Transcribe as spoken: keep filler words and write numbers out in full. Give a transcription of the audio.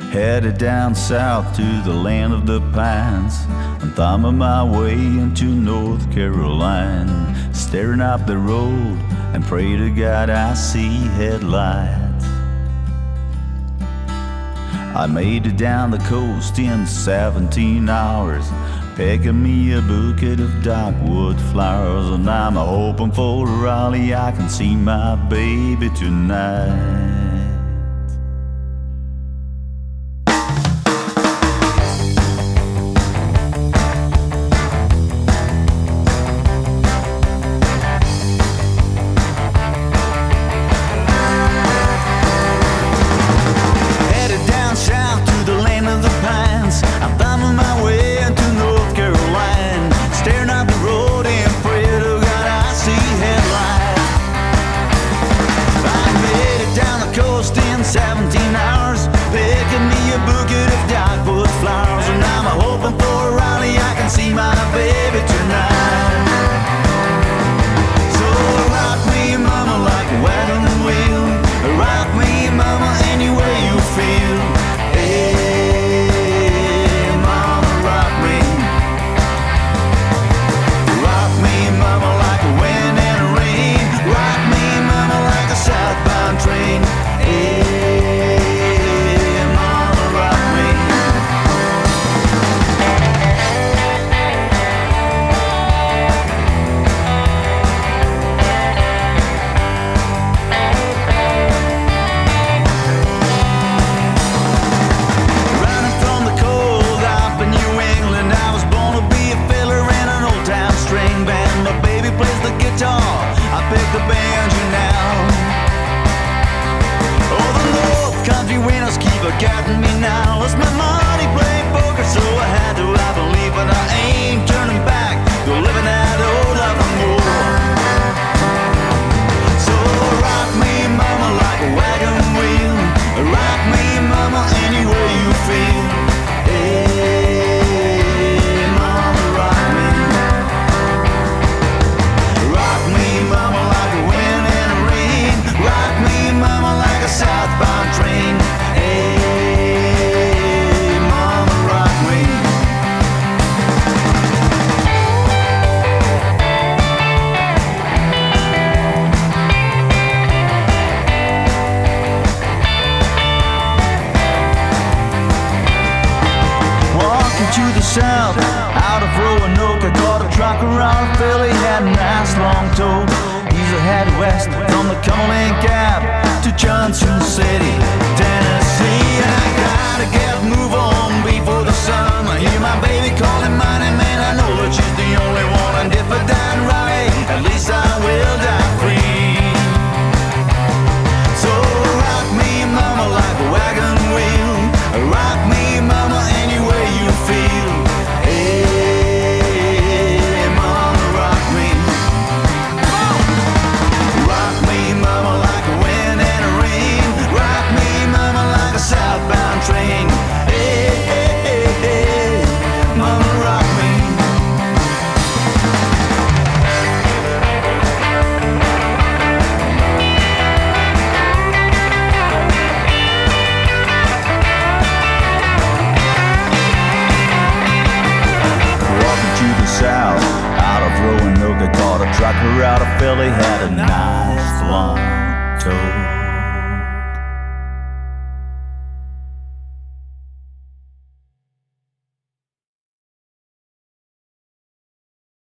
Headed down south to the land of the pines. I'm thumbing my way into North Carolina, staring up the road and pray to God I see headlights. I made it down the coast in seventeen hours, picking me a bouquet of dogwood flowers, and I'm hoping for Raleigh I can see my baby tonight. seventeen hours, picking me a bouquet of dogwood flowers, and I'm hoping for Raleigh I can see my baby tonight. So rock me, mama, like a wagon wheel. Rock me, mama, any way you feel. Hey, mama, rock me. Rock me, mama, like a wind and a rain. Rock me, mama, like a southbound train. Hey, the banjo now. Oh, the North Country winners keep getting me now. It's my money playing poker, so I had to, I believe, but I ain't turning back. Go living that old life and more. So rock me, mama, like a wagon wheel. Rock me, mama, any way you feel. Hey, mama, rock me. Rock me, mama, like a wind and a rain. Rock me, mama, like a southbound train. Hey, mama, rock me. Walking to the south, out of Roanoke, I caught a truck around Philly, had a nice long tow. He's a head west from the Cumberland Gap to Johnson City, Tennessee. And I gotta get move on before the summer. I hear my baby calling mine, man, I know that she's the only one. And if I die right, at least I will die free. So rock me, mama, like a wagon wheel. Rock me, mama, any way you feel. Hey, mama, rock me. Rock me, mama, like a wind and a rain. Rock me, mama, like a southbound train. Hey, hey, hey, hey, mama, rock me. South, out of Roanoke, I caught a trucker out of Philly, had a nice